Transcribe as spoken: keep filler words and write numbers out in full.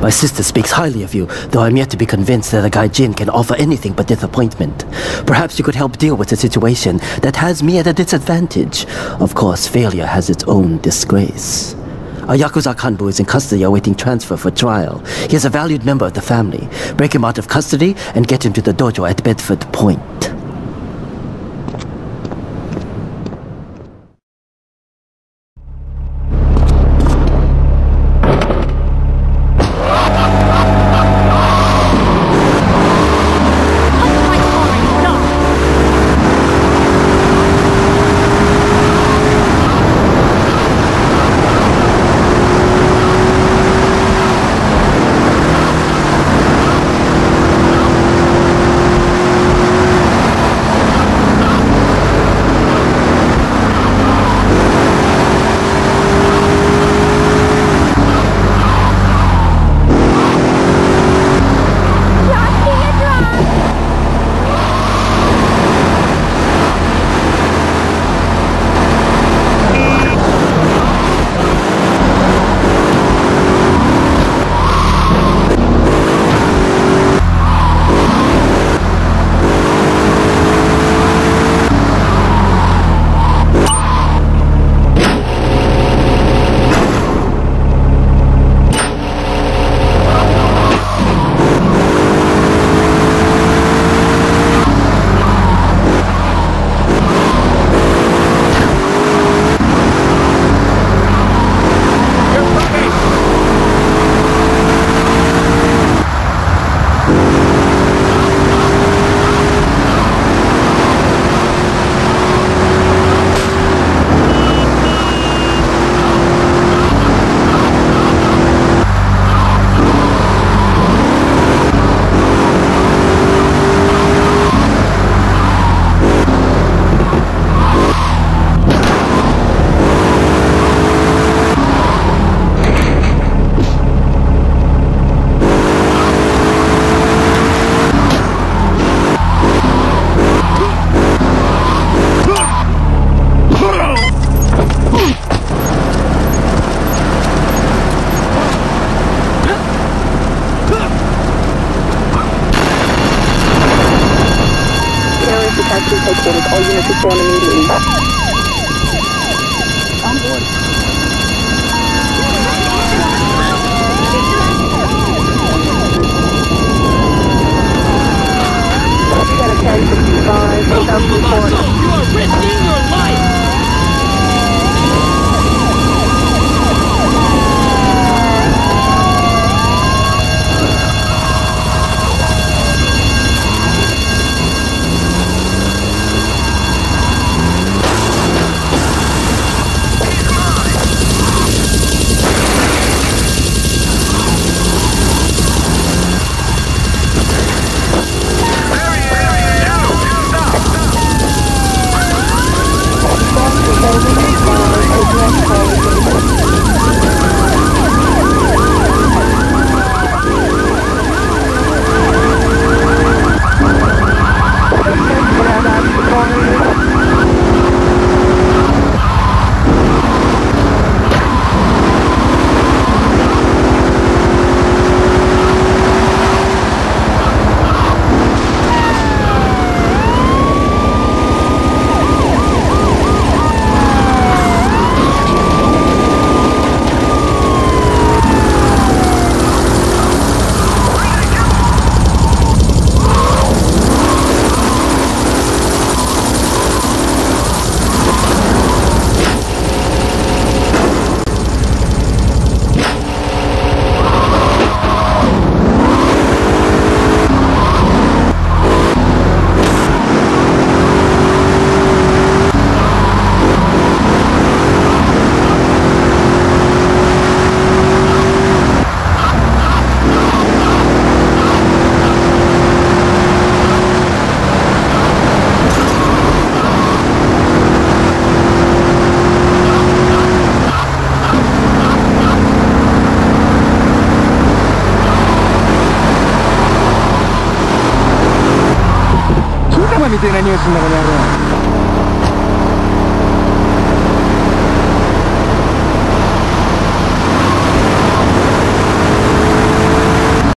My sister speaks highly of you, though I'm yet to be convinced that a Gaijin can offer anything but disappointment. Perhaps you could help deal with a situation that has me at a disadvantage. Of course, failure has its own disgrace. A Yakuza Kanbu is in custody awaiting transfer for trial. He is a valued member of the family. Break him out of custody and get him to the dojo at Bedford Point. All units respond immediately. On board. You got a ten fifty-five, eight thousand report. You are risking your life! Kita mah みたいなニュースの中にある